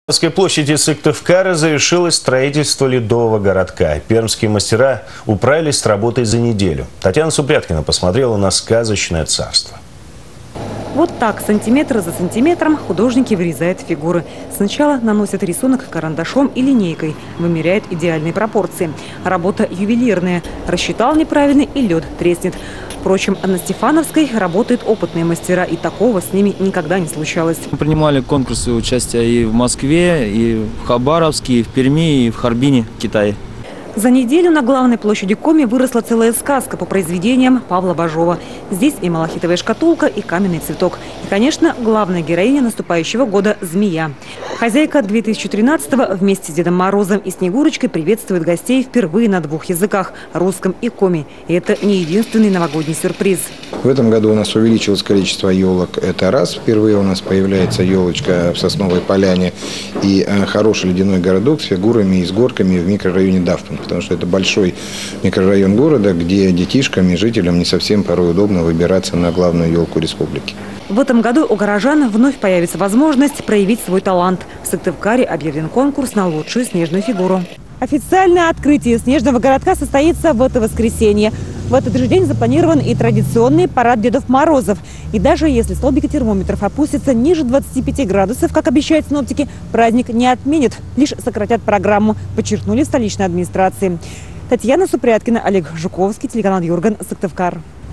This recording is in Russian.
На Сыктывкарской площади Сыктывкара завершилось строительство ледового городка. Пермские мастера управились с работой за неделю. Татьяна Супряткина посмотрела на сказочное царство. Вот так, сантиметр за сантиметром, художники вырезают фигуры. Сначала наносят рисунок карандашом и линейкой, вымеряют идеальные пропорции. Работа ювелирная. Рассчитал неправильно и лед треснет. Впрочем, на Стефановской работают опытные мастера, и такого с ними никогда не случалось. Мы принимали конкурсы участия и в Москве, и в Хабаровске, и в Перми, и в Харбине, Китае. За неделю на главной площади Коми выросла целая сказка по произведениям Павла Бажова. Здесь и малахитовая шкатулка, и каменный цветок. И, конечно, главная героиня наступающего года – змея. Хозяйка 2013-го вместе с Дедом Морозом и Снегурочкой приветствует гостей впервые на двух языках – русском и коми. И это не единственный новогодний сюрприз. В этом году у нас увеличилось количество елок. Это раз. Впервые у нас появляется елочка в Сосновой Поляне и хороший ледяной городок с фигурами и с горками в микрорайоне Давпан. Потому что это большой микрорайон города, где детишкам и жителям не совсем порой удобно выбираться на главную елку республики. В этом году у горожан вновь появится возможность проявить свой талант. В Сыктывкаре объявлен конкурс на лучшую снежную фигуру. Официальное открытие снежного городка состоится в это воскресенье. В этот же день запланирован и традиционный парад Дедов Морозов. И даже если столбики термометров опустятся ниже 25 градусов, как обещают синоптики, праздник не отменят, лишь сократят программу, подчеркнули в столичной администрации. Татьяна Супряткина, Олег Жуковский, телеканал Юрган, Сыктывкар.